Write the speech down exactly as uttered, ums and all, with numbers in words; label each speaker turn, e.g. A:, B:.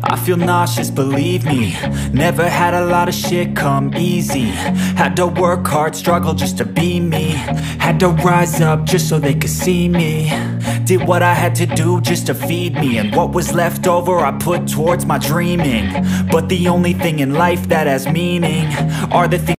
A: I feel nauseous, believe me. Never had a lot of shit come easy. Had to work hard, struggle just to be me. Had to rise up just so they could see me. Did what I had to do just to feed me. And what was left over I put towards my dreaming. But the only thing in life that has meaning are the things